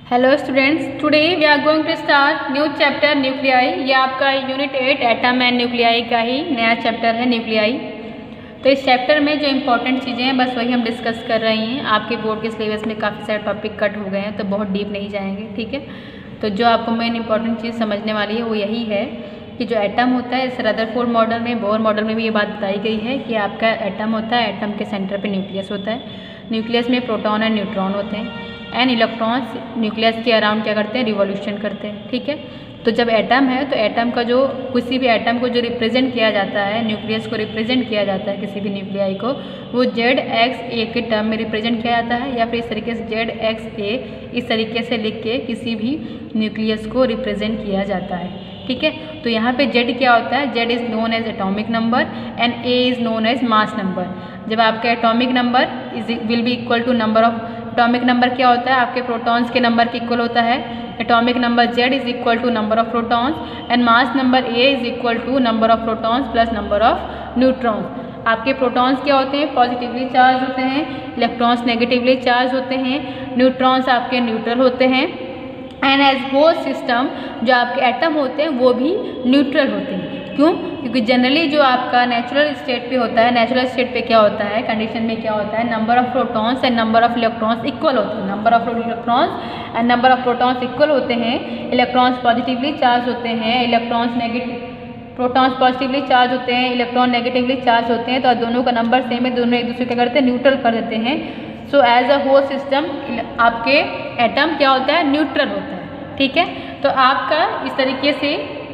Hello students, today we are going to start new chapter nuclei. ये आपका unit 8 atom and nuclei का ही नया chapter है nuclei. तो इस चैप्टर में जो इंपॉर्टेंट चीज़ें हैं बस वही हम डिस्कस कर रही हैं। आपके बोर्ड के सिलेबस में काफ़ी सारे टॉपिक कट हो गए हैं तो बहुत डीप नहीं जाएंगे, ठीक है। तो जो आपको मेन इंपॉर्टेंट चीज़ समझने वाली है वो यही है कि जो एटम होता है, इस रदरफोर्ड मॉडल में, बोर मॉडल में भी ये बात बताई गई है कि आपका एटम होता है, एटम के सेंटर पे न्यूक्लियस होता है। न्यूक्लियस में प्रोटॉन और न्यूट्रॉन होते हैं एंड इलेक्ट्रॉन्स न्यूक्लियस के अराउंड क्या करते हैं, रिवॉल्यूशन करते हैं, ठीक है। तो जब एटम है तो एटम का जो किसी भी एटम को जो रिप्रेजेंट किया जाता है, न्यूक्लियस को रिप्रेजेंट किया जाता है किसी भी न्यूक्लियाई को, वो ZXA के टर्म में रिप्रेजेंट किया जाता है या फिर इस तरीके से ZXA इस तरीके से लिख के किसी भी न्यूक्लियस को रिप्रेजेंट किया जाता है, ठीक है। तो यहाँ पे Z क्या होता है, Z is known as atomic number and A is known as mass number. जब आपका atomic number will be equal to number of, atomic number क्या होता है, आपके प्रोटॉन्स के नंबर के इक्वल होता है। Atomic number Z is equal to number of protons and mass number A is equal to number of protons plus number of neutrons. आपके protons क्या होते हैं, पॉजिटिवली चार्ज होते हैं, इलेक्ट्रॉन्स नेगेटिवली चार्ज होते हैं, न्यूट्रॉन्स आपके न्यूट्रल होते हैं एंड एज होल सिस्टम जो आपके एटम होते हैं वो भी न्यूट्रल होते हैं। क्यों? क्योंकि जनरली जो आपका नेचुरल स्टेट पे होता है, नेचुरल स्टेट पे क्या होता है, कंडीशन में क्या होता है, number of protons and number of electrons equal होते हैं। Number of electrons and number of protons equal होते हैं। इलेक्ट्रॉन्स पॉजिटिवली चार्ज होते हैं, electrons negative, protons positively charge होते हैं, इलेक्ट्रॉन नेगेटिवली चार्ज होते हैं। तो दोनों का नंबर सेम है, दोनों एक दूसरे क्या करते हैं, न्यूट्रल कर देते हैं। So as a whole system आपके एटम क्या होता है, न्यूट्रल होता है, ठीक है। तो आपका इस तरीके से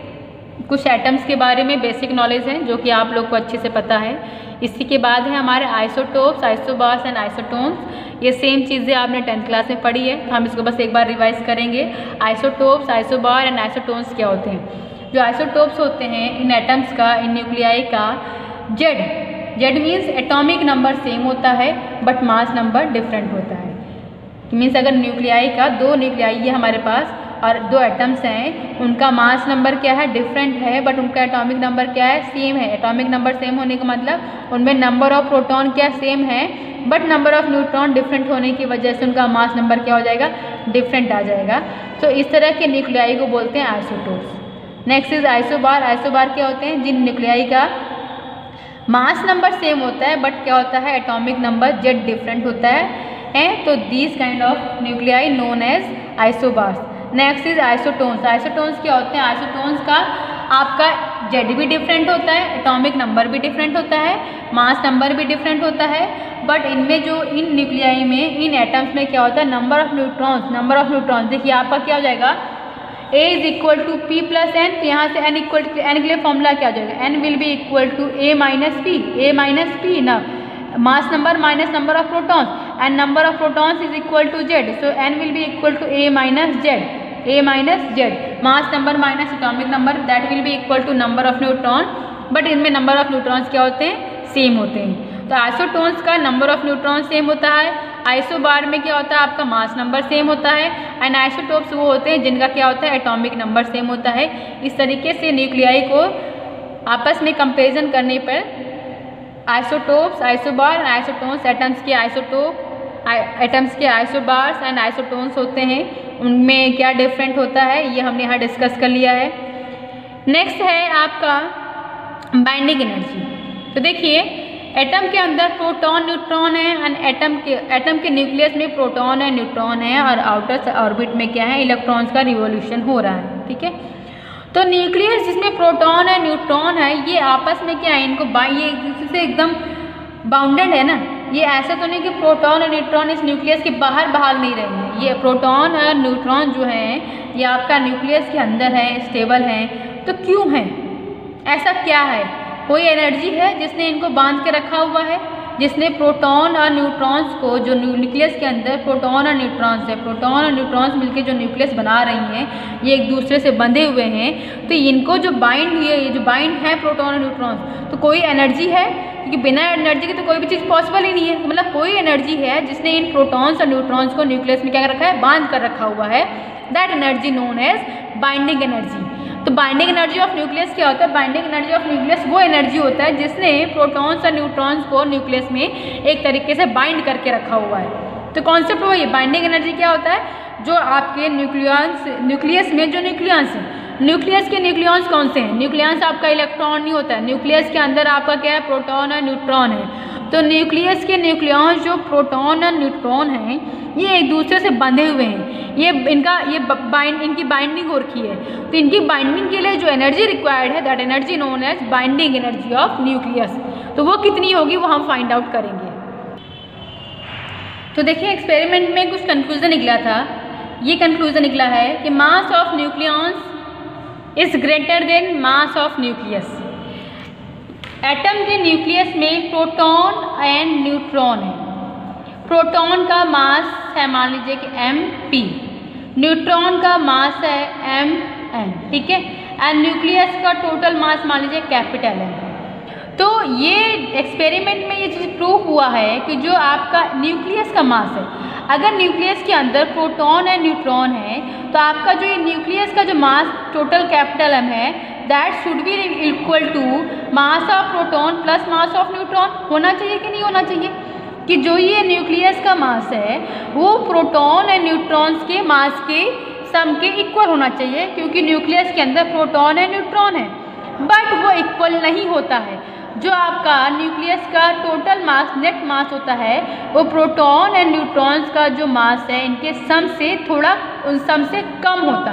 कुछ एटम्स के बारे में बेसिक नॉलेज है जो कि आप लोग को अच्छे से पता है। इसी के बाद है हमारे आइसोटोप्स, आइसोबार्स एंड आइसोटोन्स। ये सेम चीज़ें आपने 10th क्लास में पढ़ी है, हम इसको बस एक बार रिवाइज करेंगे। आइसोटोप्स, आइसोबार एंड आइसोटोन्स क्या होते हैं। जो आइसोटोप्स होते हैं इन एटम्स का, इन न्यूक्लियाई का, Z means atomic number same होता है बट मास नंबर डिफरेंट होता है। मीन्स अगर न्यूक्लियाई का, दो न्यूक्लियाई है हमारे पास और दो एटम्स हैं, उनका मास नंबर क्या है, डिफरेंट है, बट उनका एटॉमिक नंबर क्या है, सेम है। एटॉमिक नंबर सेम होने का मतलब उनमें नंबर ऑफ प्रोटॉन क्या सेम है but number of neutron different होने की वजह से उनका मास नंबर क्या हो जाएगा, डिफरेंट आ जाएगा। तो इस तरह के न्यूक्लियाई को बोलते हैं isotopes. Next is isobar. Isobar क्या होते हैं, जिन न्यूक्लियाई का मास नंबर सेम होता है बट क्या होता है, एटॉमिक नंबर Z डिफरेंट होता है। तो this kind of nuclei known as isobars. Next is isotones. Isotones क्या होते हैं, आइसोटोन्स का आपका Z भी डिफरेंट होता है, एटॉमिक नंबर भी डिफरेंट होता है, मास नंबर भी डिफरेंट होता है, बट इनमें जो इन न्यूक्लियाई में, इन एटम्स में क्या होता है, नंबर ऑफ न्यूट्रॉन्स देखिए आपका क्या हो जाएगा, A is equal to P plus N। तो यहाँ से N इक्वल टू N के लिए फॉर्मूला क्या हो जाएगा, N will be equal to A minus P ना, mass number minus number of protons and number of protons is equal to Z। So N will be equal to A minus Z, mass number minus atomic number, that will be equal to number of neutron, but इनमें number of neutrons क्या होते हैं, same होते हैं। तो isotones का number of neutron same होता है। आइसोबार में क्या होता है, आपका मास नंबर सेम होता है एंड आइसोटोप्स वो होते हैं जिनका क्या होता है, एटॉमिक नंबर सेम होता है। इस तरीके से न्यूक्लियाई को आपस में कंपेरिजन करने पर आइसोटोप्स, आइसोबार, आइसोटोन्स, एटम्स के आइसोबार्स एंड आइसोटोन्स होते हैं, उनमें क्या डिफरेंट होता है ये हमने यहाँ डिस्कस कर लिया है। नेक्स्ट है आपका बाइंडिंग एनर्जी। तो देखिए एटम के अंदर प्रोटॉन न्यूट्रॉन है एंड एटम के न्यूक्लियस में प्रोटॉन है, न्यूट्रॉन है और आउटर ऑर्बिट में क्या है, इलेक्ट्रॉन्स का रिवॉल्यूशन हो रहा है, ठीक है। तो न्यूक्लियस जिसमें प्रोटॉन है, न्यूट्रॉन है, ये आपस में क्या है, इनको ये एक दूसरे से एकदम बाउंडेड है ना। ये ऐसा तो नहीं कि प्रोटॉन और न्यूट्रॉन इस न्यूक्लियस के बाहर भाग नहीं रहे हैं। ये प्रोटॉन और न्यूट्रॉन जो हैं ये आपका न्यूक्लियस के अंदर है, स्टेबल हैं। तो क्यों है ऐसा, क्या है, कोई एनर्जी है जिसने इनको बांध के रखा हुआ है, जिसने प्रोटॉन और न्यूट्रॉन्स को, जो न्यूक्लियस के अंदर प्रोटॉन और न्यूट्रॉन्स है, प्रोटॉन और न्यूट्रॉन्स मिलकर जो न्यूक्लियस बना रही हैं, ये एक दूसरे से बंधे हुए हैं। तो इनको जो बाइंड हुई है, ये जो बाइंड है प्रोटॉन और न्यूट्रॉन्स, तो कोई एनर्जी है, क्योंकि बिना एनर्जी के तो कोई भी चीज़ पॉसिबल ही नहीं है। तो मतलब कोई एनर्जी है जिसने इन प्रोटॉन्स और न्यूट्रॉन्स को न्यूक्लियस में क्या कर रखा है, बांध कर रखा हुआ है। That energy known as binding energy. तो बाइंडिंग एनर्जी ऑफ न्यूक्लियस क्या होता है, बाइंडिंग एनर्जी ऑफ न्यूक्लियस वो एनर्जी होता है जिसने प्रोटॉन्स और न्यूट्रॉन्स को न्यूक्लियस में एक तरीके से बाइंड करके रखा हुआ है। तो कॉन्सेप्ट वही है। बाइंडिंग एनर्जी क्या होता है, जो आपके न्यूक्लियस में जो न्यूक्लियस है, न्यूक्लियस के न्यूक्लियस कौन से हैं, न्यूक्लियस आपका इलेक्ट्रॉन नहीं होता है, न्यूक्लियस के अंदर आपका क्या है, प्रोटॉन और न्यूट्रॉन है। तो न्यूक्लियस के न्यूक्लियस जो प्रोटॉन और न्यूट्रॉन हैं ये एक दूसरे से बंधे हुए हैं, ये इनकी बाइंडिंग हो रखी है। तो इनकी बाइंडिंग के लिए जो एनर्जी रिक्वायर्ड है, that energy known as binding energy of nucleus. तो वो कितनी होगी वो हम फाइंड आउट करेंगे। तो देखिए एक्सपेरिमेंट में कुछ कंक्लूजन निकला था। ये कंक्लूजन निकला है कि mass of nucleus is greater than mass of nucleus. Atom के न्यूक्लियस में प्रोटॉन एंड न्यूट्रॉन है। प्रोटॉन का मास है मान लीजिए कि mp, न्यूट्रॉन का मास है mn, ठीक है, एंड न्यूक्लियस का टोटल मास मान लीजिए कैपिटल M। तो ये एक्सपेरिमेंट में ये चीज़ प्रूव हुआ है कि जो आपका न्यूक्लियस का मास है, अगर न्यूक्लियस के अंदर प्रोटॉन एंड न्यूट्रॉन है तो आपका जो ये न्यूक्लियस का जो मास टोटल कैपिटल M है, that should be equal to mass of proton plus mass of neutron. होना चाहिए कि नहीं होना चाहिए, कि जो ये न्यूक्लियस का मास है वो प्रोटॉन एंड न्यूट्रॉन्स के मास के सम के इक्वल होना चाहिए, क्योंकि न्यूक्लियस के अंदर प्रोटॉन एंड न्यूट्रॉन है। बट वो इक्वल नहीं होता है। जो आपका न्यूक्लियस का टोटल मास, नेट मास होता है, वो प्रोटॉन एंड न्यूट्रॉन्स का जो मास है इनके सम से थोड़ा उन सम से कम होता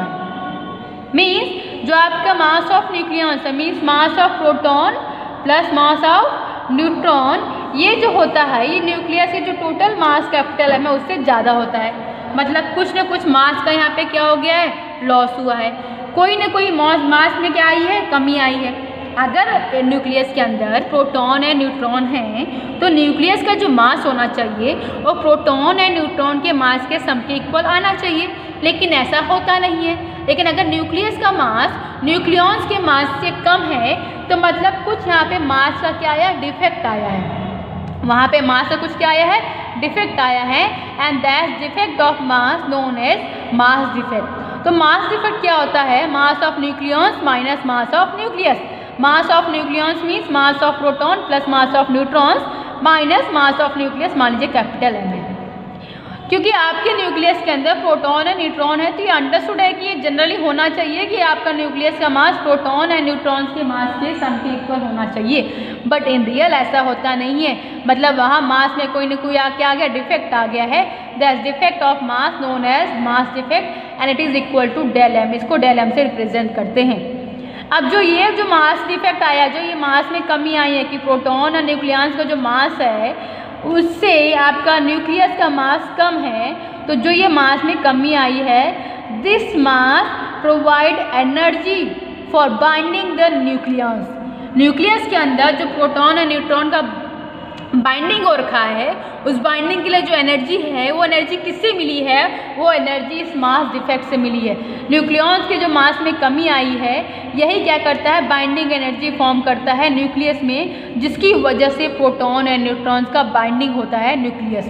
है। मीन्स जो आपका मास ऑफ न्यूक्लियस है, means mass of proton plus mass of neutron, ये जो होता है ये न्यूक्लियस के जो टोटल मास कैपिटल है उससे ज़्यादा होता है। मतलब कुछ न कुछ मास का यहाँ पे क्या हो गया है, लॉस हुआ है। कोई न कोई मास में क्या आई है, कमी आई है। अगर न्यूक्लियस के अंदर प्रोटॉन एंड न्यूट्रॉन हैं तो न्यूक्लियस का जो मास होना चाहिए वो प्रोटॉन एंड न्यूट्रॉन के मास के सम के इक्वल आना चाहिए, लेकिन ऐसा होता नहीं है। लेकिन अगर न्यूक्लियस का मास न्यूक्लियॉन्स के मास से कम है तो मतलब कुछ यहाँ पे मास का क्या आया, डिफेक्ट आया है। वहाँ पे मास का कुछ क्या आया है, डिफेक्ट आया है, and that defect of mass known as mass defect. तो मास डिफेक्ट क्या होता है, mass of nucleons minus mass of nucleus. Mass of nucleons means mass of proton plus mass of neutrons minus mass of nucleus, मान लीजिए capital M है। क्योंकि आपके nucleus के अंदर प्रोटॉन एंड न्यूट्रॉन है तो ये अंडरस्टूड है कि ये जनरली होना चाहिए कि आपका न्यूक्लियस का मास प्रोटॉन एंड न्यूट्रॉन्स के मास के सम के इक्वल होना चाहिए। बट इन रियल ऐसा होता नहीं है। मतलब वहाँ मास में कोई न कोई क्या आ गया, डिफेक्ट आ गया है। That's defect of mass known as mass defect and it is equal to del M। इसको डेल M से रिप्रेजेंट करते हैं। अब जो ये जो मास डिफेक्ट आया, जो ये मास में कमी आई है कि प्रोटॉन और न्यूक्लियस का जो मास है उससे आपका न्यूक्लियस का मास कम है, तो जो ये मास में कमी आई है, this mass provide energy for binding the nucleus. Nucleus के अंदर जो प्रोटॉन और न्यूट्रॉन का बाइंडिंग हो रखा है, उस बाइंडिंग के लिए जो एनर्जी है वो एनर्जी किससे मिली है, वो एनर्जी इस मास डिफेक्ट से मिली है। न्यूक्लियॉन्स के जो मास में कमी आई है यही क्या करता है, बाइंडिंग एनर्जी फॉर्म करता है न्यूक्लियस में, जिसकी वजह से प्रोटॉन एंड न्यूट्रॉन्स का बाइंडिंग होता है न्यूक्लियस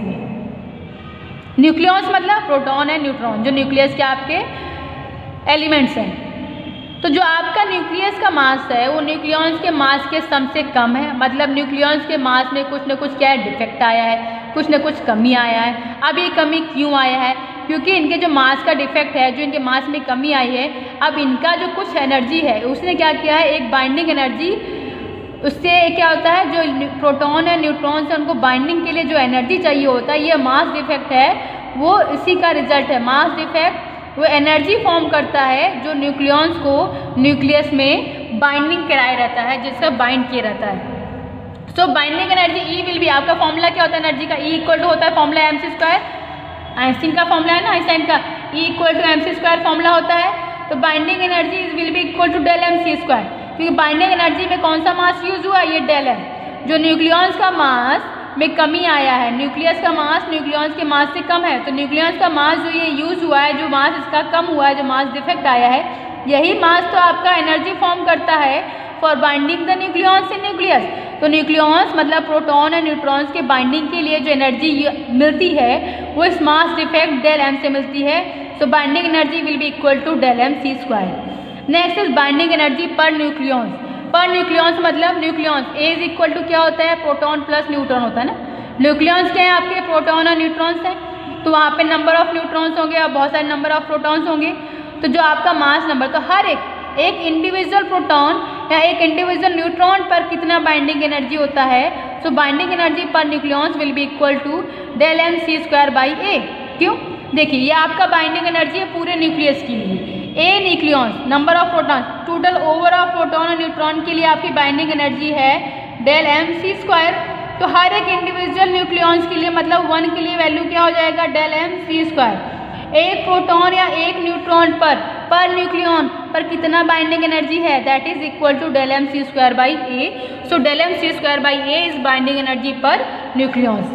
में। न्यूक्लियॉन्स मतलब प्रोटॉन एंड न्यूट्रॉन, जो न्यूक्लियस के आपके एलिमेंट्स हैं। तो जो आपका न्यूक्लियस का मास है वो न्यूक्लियॉन्स के मास के सम से कम है। मतलब न्यूक्लियॉन्स के मास में कुछ न कुछ क्या है, डिफेक्ट आया है, कुछ न कुछ कमी आया है। अब ये कमी क्यों आया है, क्योंकि इनके जो मास का डिफेक्ट है, जो इनके मास में कमी आई है, अब इनका जो कुछ एनर्जी है उसने क्या किया है, एक बाइंडिंग एनर्जी, उससे क्या होता है जो प्रोटॉन और न्यूट्रॉन्स है उनको बाइंडिंग के लिए जो एनर्जी चाहिए होता है, ये मास डिफेक्ट है, वो इसी का रिजल्ट है। मास डिफेक्ट वो एनर्जी फॉर्म करता है जो न्यूक्लियॉन्स को न्यूक्लियस में बाइंडिंग कराया रहता है, जिसका बाइंड किया रहता है। So binding energy E will be, आपका फॉर्मूला क्या होता है एनर्जी का, E इक्वल टू होता है फॉर्मूला mc², आइंस्टीन का फॉर्मूला है ना, आइंस्टाइन का, E equal to mc² formula होता है। तो binding energy will be equal to del mc², क्योंकि बाइंडिंग एनर्जी में कौन सा मास यूज हुआ, ये डेल है। जो न्यूक्लियॉन्स का मास में कमी आया है, न्यूक्लियस का मास न्यूक्लियॉन्स के मास से कम है, तो न्यूक्लियस का मास जो ये यूज हुआ है, जो मास इसका कम हुआ है, जो मास डिफेक्ट आया है, यही मास तो आपका एनर्जी फॉर्म करता है for binding the nucleons in nucleus. तो न्यूक्लियॉन्स मतलब प्रोटॉन और न्यूट्रॉन्स के बाइंडिंग के लिए जो एनर्जी मिलती है वो इस मास डिफेक्ट डेल M से मिलती है। So binding energy will be equal to del mc²। Next is binding energy per nucleons. Per nucleons मतलब nucleons A is equal to क्या होता है, प्रोटॉन प्लस न्यूट्रॉन होता है ना। न्यूक्लियॉन्स क्या है आपके, प्रोटॉन और न्यूट्रॉन्स हैं। तो वहाँ पे नंबर ऑफ न्यूट्रॉन्स होंगे और बहुत सारे नंबर ऑफ प्रोटॉन्स होंगे। तो जो आपका मास नंबर, तो हर एक इंडिविजुअल प्रोटॉन या एक इंडिविजुअल न्यूट्रॉन पर कितना बाइंडिंग एनर्जी होता है। So binding energy per nucleons will be equal to del mc²/a। क्यों? देखिए ये आपका बाइंडिंग एनर्जी है पूरे न्यूक्लियस के लिए। A nucleons, number of proton, total over of proton और न्यूट्रॉन के लिए आपकी बाइंडिंग एनर्जी है del mc²। तो हर एक इंडिविजुअल न्यूक्लियॉन्स के लिए मतलब 1 के लिए वैल्यू क्या हो जाएगा del mc²। एक प्रोटॉन या एक न्यूट्रॉन पर न्यूक्लियॉन पर कितना बाइंडिंग एनर्जी है, that is equal to del mc²/a। सो del mc²/a is binding energy per nucleons.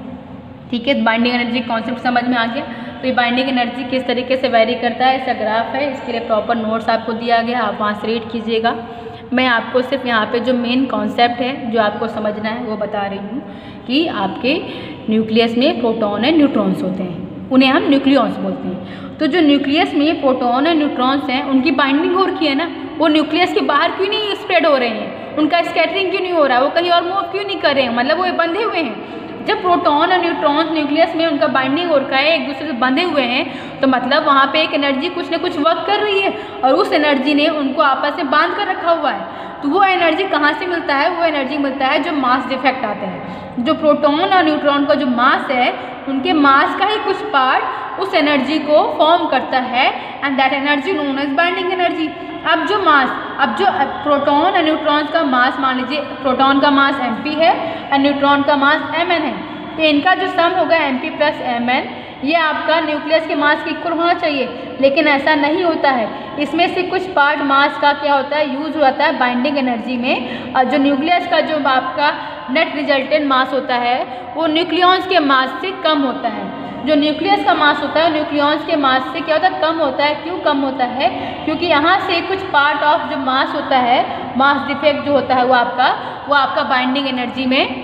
ठीक है, बाइंडिंग एनर्जी कॉन्सेप्ट समझ में आ गया। तो ये बाइंडिंग एनर्जी किस तरीके से वेरी करता है, इसका ग्राफ है, इसके लिए प्रॉपर नोट्स आपको दिया गया, आप वहाँ से रीड कीजिएगा। मैं आपको सिर्फ यहाँ पे जो मेन कॉन्सेप्ट है जो आपको समझना है वो बता रही हूँ कि आपके न्यूक्लियस में प्रोटॉन और न्यूट्रॉन्स होते हैं, उन्हें हम न्यूक्लियॉन्स बोलते हैं। तो जो न्यूक्लियस में प्रोटॉन और न्यूट्रॉन्स हैं उनकी बाइंडिंग हो रखी है ना, वो न्यूक्लियस के बाहर क्यों नहीं स्प्रेड हो रहे हैं, उनका स्कैटरिंग क्यों नहीं हो रहा है, वो कहीं और मूव क्यों नहीं कर रहे हैं, मतलब वो बंधे हुए हैं। जब प्रोटॉन और न्यूट्रॉन्स न्यूक्लियस में उनका बाइंडिंग हो रखा है, एक दूसरे से बंधे हुए हैं, तो मतलब वहाँ पे एक एनर्जी कुछ ना कुछ वर्क कर रही है और उस एनर्जी ने उनको आपस में बांध कर रखा हुआ है। तो वो एनर्जी कहाँ से मिलता है, वो एनर्जी मिलता है जो मास डिफेक्ट आते हैं। जो प्रोटॉन और न्यूट्रॉन का जो मास है, उनके मास का ही कुछ पार्ट उस एनर्जी को फॉर्म करता है and that energy known as binding energy. अब जो प्रोटॉन और न्यूट्रॉन्स का मास, मान लीजिए प्रोटॉन का मास mp है और न्यूट्रॉन का मास mn है, तो इनका जो सम होगा mp + mn, ये आपका न्यूक्लियस के मास के इक्वल होना चाहिए, लेकिन ऐसा नहीं होता है। इसमें से कुछ पार्ट मास का क्या होता है, यूज हो जाता है बाइंडिंग एनर्जी में, और जो न्यूक्लियस का जो आपका नेट रिजल्टेंट मास होता है वो न्यूक्लियॉन्स के मास से कम होता है। जो न्यूक्लियस का मास होता है न्यूक्लियॉन्स के मास से क्या होता है, कम होता है। क्यों कम होता है? क्योंकि यहाँ से कुछ पार्ट ऑफ जो मास होता है, मास डिफेक्ट जो होता है वो आपका बाइंडिंग एनर्जी में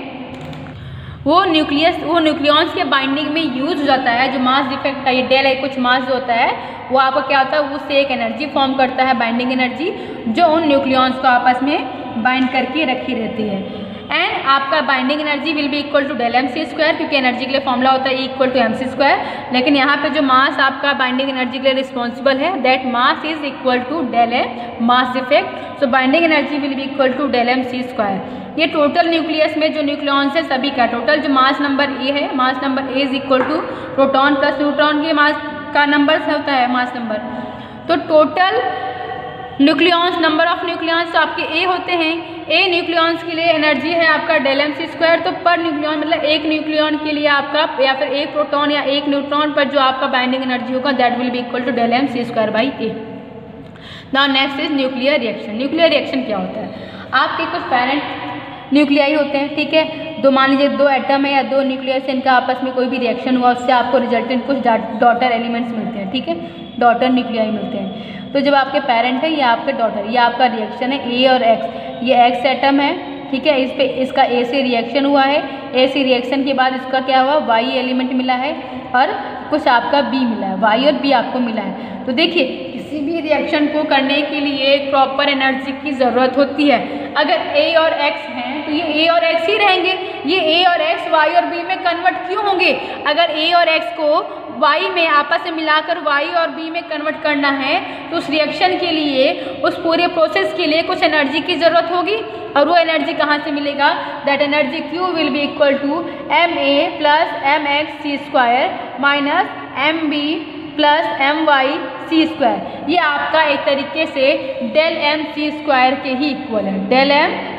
वो न्यूक्लियॉन्स के बाइंडिंग में यूज हो जाता है। जो मास डिफेक्ट का ये डेल है, कुछ मास जो होता है वो आपका क्या होता है, उससे एक एनर्जी फॉर्म करता है, बाइंडिंग एनर्जी, जो उन न्यूक्लियॉन्स को आपस में बाइंड करके रखी रहती है। एंड आपका binding energy will be equal to del mc², क्योंकि एनर्जी के लिए फॉर्मूला होता है E = mc², लेकिन यहाँ पे जो मास आपका बाइंडिंग एनर्जी के लिए रिस्पॉन्सिबल है, that mass is equal to del mass defect. So binding energy will be equal to del mc²। ये टोटल न्यूक्लियस में जो न्यूक्लियॉन्स है सभी का टोटल जो मास नंबर ए है, mass number A is equal to proton plus neutron के mass का नंबर होता है मास नंबर। तो total nucleons, number of nucleons तो आपके ए होते हैं। ए न्यूक्लियॉन्स के लिए एनर्जी है आपका del mc², तो पर न्यूक्लियॉन मतलब एक न्यूक्लियॉन के लिए आपका या फिर एक प्रोटॉन या एक न्यूट्रॉन पर जो आपका बाइंडिंग एनर्जी होगा that will be equal to del mc²/a। Now next is nuclear reaction. Nuclear reaction क्या होता है, आपके कुछ पेरेंट न्यूक्लियाई होते हैं, ठीक है, दो मान लीजिए 2 एटम है या 2 न्यूक्लियस, इनका आपस में कोई भी रिएक्शन हुआ, उससे आपको रिजल्टेंट कुछ डॉटर एलिमेंट्स मिलते हैं, ठीक है, डॉटर न्यूक्लियाई मिलते हैं। तो जब आपके पेरेंट है, ये आपके डॉटर, ये आपका रिएक्शन है ए और एक्स, ये एक्स एटम है, ठीक है, इस पे इसका ए से रिएक्शन हुआ है, ए से रिएक्शन के बाद इसका क्या हुआ, वाई एलिमेंट मिला है और कुछ आपका बी मिला है, वाई और बी आपको मिला है। तो देखिए किसी भी रिएक्शन को करने के लिए एक प्रॉपर एनर्जी की ज़रूरत होती है। अगर ए और एक्स हैं तो ये ए और एक्स ही रहेंगे, ये ए और एक्स वाई और बी में कन्वर्ट क्यों होंगे? अगर ए और एक्स को वाई में आपस में मिलाकर वाई और बी में कन्वर्ट करना है तो उस रिएक्शन के लिए, उस पूरे प्रोसेस के लिए कुछ एनर्जी की ज़रूरत होगी, और वो एनर्जी कहाँ से मिलेगा, that energy Q will be equal to ma + mxc² minus mb + my(c²). ये आपका एक तरीके से del mc² के ही इक्वल है, del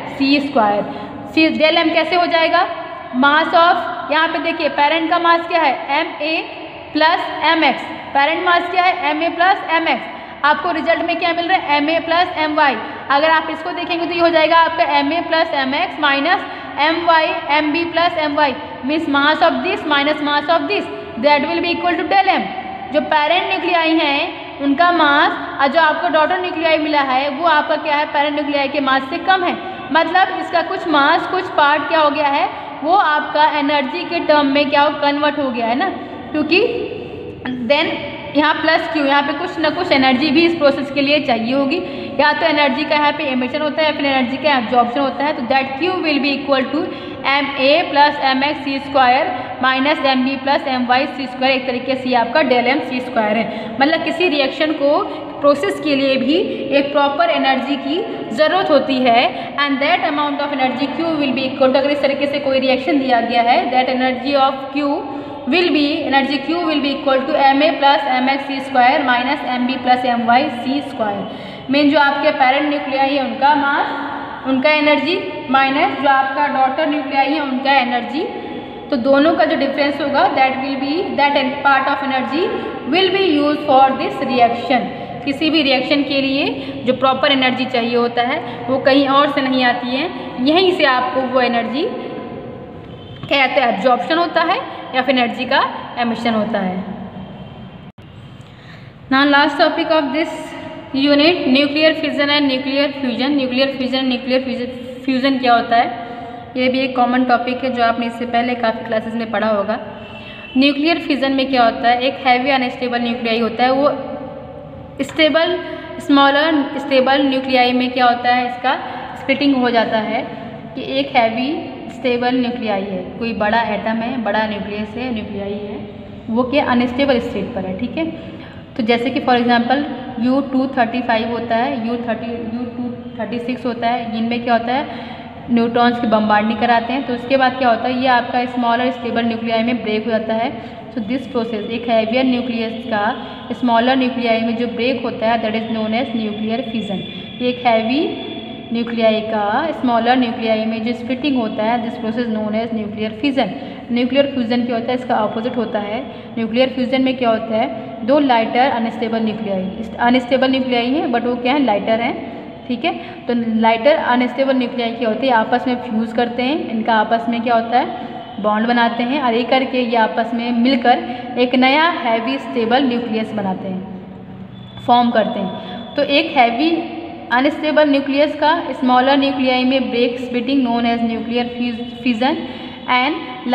mc²। del m कैसे हो जाएगा, मास ऑफ, यहाँ पे देखिए पेरेंट का मास क्या है ma + mx, पेरेंट मास क्या है ma + mx, आपको रिजल्ट में क्या मिल रहा है ma + my। अगर आप इसको देखेंगे तो ये हो जाएगा आपका ma + mx minus mb + my, means mass of this minus mass of this, that will be equal to del m। जो पेरेंट न्यूक्लियाई हैं उनका मास और जो आपको डॉटर न्यूक्लियाई मिला है वो आपका क्या है, पेरेंट न्यूक्लियाई के मास से कम है, मतलब इसका कुछ मास कुछ पार्ट क्या हो गया है, वो आपका एनर्जी के टर्म में क्या हो, कन्वर्ट हो गया है ना, क्योंकि देन यहाँ प्लस क्यू, यहाँ पे कुछ ना कुछ एनर्जी भी इस प्रोसेस के लिए चाहिए होगी, या तो एनर्जी का यहाँ पे एमिशन होता है या फिर एनर्जी का एब्जॉर्प्शन होता है। तो that Q will be equal to ma plus mx C square minus mb plus my C square, एक तरीके से आपका डेल m सी स्क्वायर है। मतलब किसी रिएक्शन को प्रोसेस के लिए भी एक प्रॉपर एनर्जी की ज़रूरत होती है and that amount of energy Q will be equal to, अगर इस तरीके से कोई रिएक्शन दिया गया है, that energy of Q will be equal to ma plus mx C square minus mb plus my C square. मेन जो आपके पेरेंट न्यूक्लियाई है उनका मास, उनका एनर्जी, माइनस जो आपका डॉटर न्यूक्लियाई है उनका एनर्जी, तो दोनों का जो डिफरेंस होगा that part of energy will be use for this reaction. किसी भी रिएक्शन के लिए जो प्रॉपर एनर्जी चाहिए होता है वो कहीं और से नहीं आती है, यहीं से आपको वो एनर्जी क्या कहते हैं, एब्जॉर्प्शन होता है या फिर एनर्जी का एमिशन होता है। Now last topic of this unit, nuclear fission and nuclear fusion. Nuclear fission and nuclear fusion क्या होता है, ये भी एक कॉमन टॉपिक है जो आपने इससे पहले काफ़ी क्लासेस में पढ़ा होगा। न्यूक्लियर फिजन में क्या होता है, एक हैवी अनस्टेबल न्यूक्लियाई होता है, वो स्टेबल स्मॉलर स्टेबल न्यूक्लियाई में क्या होता है, इसका स्प्लिटिंग हो जाता है कि एक हैवी स्टेबल न्यूक्लियाई है, कोई बड़ा एटम है, बड़ा न्यूक्लियस है, न्यूक्लियाई है, वो क्या अनस्टेबल स्टेट पर है, ठीक है। तो जैसे कि फॉर एग्जांपल U-235 होता है, U-236 होता है, इनमें क्या होता है, न्यूट्रॉन्स की बम्बार्डिंग कराते हैं। तो उसके बाद क्या होता है, ये आपका स्मॉलर स्टेबल न्यूक्लियाई में ब्रेक हो जाता है। सो दिस प्रोसेस, एक हैवियर न्यूक्लियस का स्मॉलर न्यूक्लियाई में जो ब्रेक होता है that is known as nuclear fission. एक हैवी न्यूक्लियाई का स्मॉलर न्यूक्लियाई में जो स्प्लिटिंग होता है this process known as nuclear fission. Nuclear fusion क्या होता है, इसका ऑपोजिट होता है। न्यूक्लियर फ्यूजन में क्या होता है, दो लाइटर अनस्टेबल न्यूक्लियाई हैं बट वो क्या है, लाइटर हैं, ठीक है। तो लाइटर अनस्टेबल न्यूक्लियाई क्या होते हैं, आपस में फ्यूज़ करते हैं, इनका आपस में क्या होता है, बॉन्ड बनाते हैं और ये करके ये आपस में मिलकर एक नया हैवी स्टेबल न्यूक्लियस बनाते हैं, फॉर्म करते हैं। तो एक हैवी अनस्टेबल न्यूक्लियस का स्मॉलर न्यूक्लियाई में break splitting known as nuclear fission and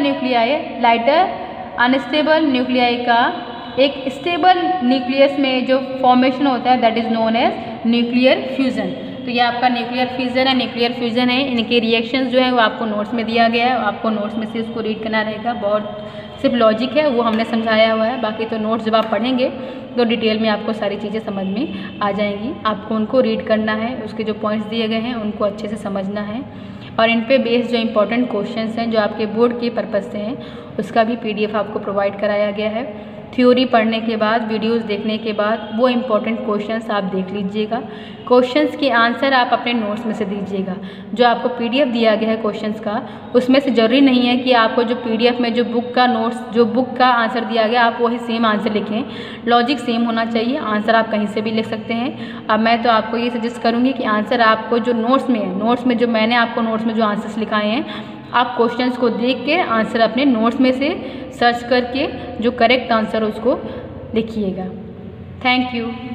lighter unstable nuclei का एक स्टेबल न्यूक्लियस में जो फॉर्मेशन होता है that is known as nuclear fusion. तो ये आपका न्यूक्लियर फिजन है, न्यूक्लियर फ्यूजन है। इनके रिएक्शंस जो है वो आपको नोट्स में दिया गया है, आपको नोट्स में से इसको रीड करना रहेगा। बहुत सिर्फ लॉजिक है वो हमने समझाया हुआ है, बाकी तो नोट्स जब आप पढ़ेंगे तो डिटेल में आपको सारी चीज़ें समझ में आ जाएंगी। आपको उनको रीड करना है, उसके जो पॉइंट्स दिए गए हैं उनको अच्छे से समझना है और इन पे बेस्ड जो इंपॉर्टेंट क्वेश्चंस हैं जो आपके बोर्ड के पर्पज़ से हैं उसका भी PDF आपको प्रोवाइड कराया गया है। थ्योरी पढ़ने के बाद, वीडियोस देखने के बाद वो इम्पॉर्टेंट क्वेश्चंस आप देख लीजिएगा। क्वेश्चंस के आंसर आप अपने नोट्स में से दीजिएगा। जो आपको PDF दिया गया है क्वेश्चंस का, उसमें से ज़रूरी नहीं है कि आपको जो PDF में जो बुक का नोट्स, जो बुक का आंसर दिया गया आप वही सेम आंसर लिखें। लॉजिक सेम होना चाहिए, आंसर आप कहीं से भी लिख सकते हैं। अब मैं तो आपको ये सजेस्ट करूँगी कि आंसर आपको जो नोट्स में है, नोट्स में जो मैंने आपको नोट्स में जो आंसर्स लिखाए हैं, आप क्वेश्चंस को देख के आंसर अपने नोट्स में से सर्च करके जो करेक्ट आंसर उसको लिखिएगा। Thank you.